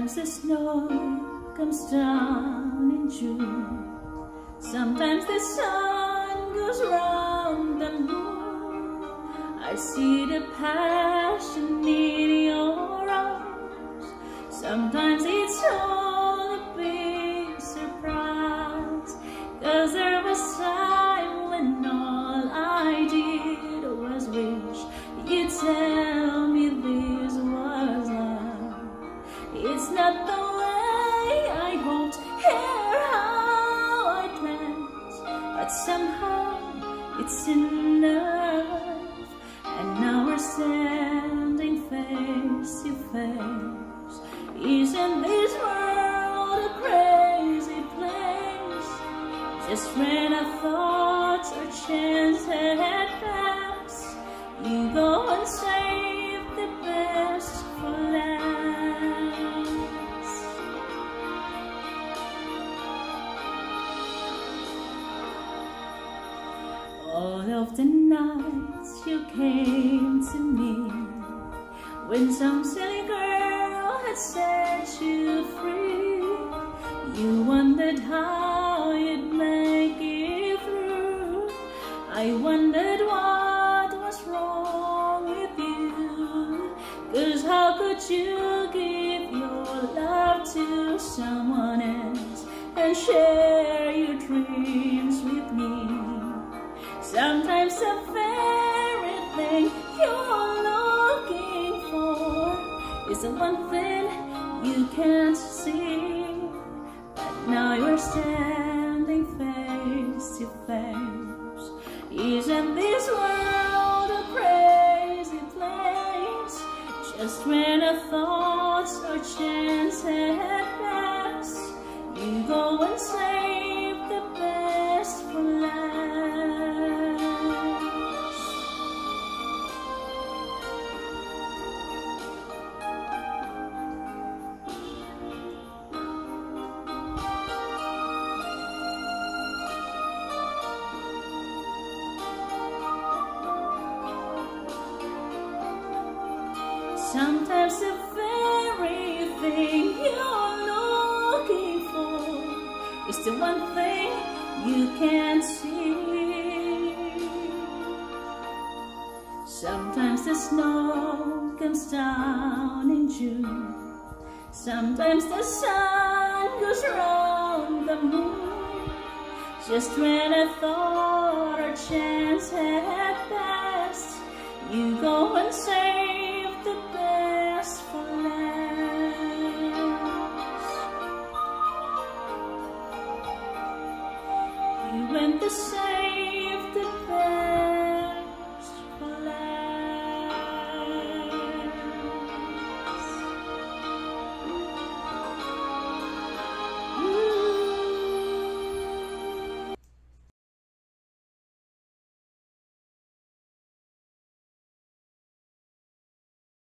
Sometimes the snow comes down in June. Sometimes the sun goes round the moon. I see the passion in your eyes. Sometimes it's all a big surprise, 'cause there was time when all I did was wish you'd tell me this was love. It's not the way I hoped or how I planned, but somehow it's enough. And now we're standing face to face. Isn't this world a crazy place? Just when I thought our chance had passed, you go and save the best for last. All of the nights you came to me, when some silly girl had set you free, you wondered how you'd make it through. I wondered what was wrong with you, 'cause how could you give your love to someone else and share your dreams with me? Sometimes the very thing you're looking for is the one thing you can't see. But now you're standing face to face. Isn't this world a crazy place? Just when I thought our chance had passed, you go and save the best for last. Sometimes the very thing you're looking for is the one thing you can't see. Sometimes the snow comes down in June. Sometimes the sun goes round the moon. Just when I thought our chance had passed, you go and say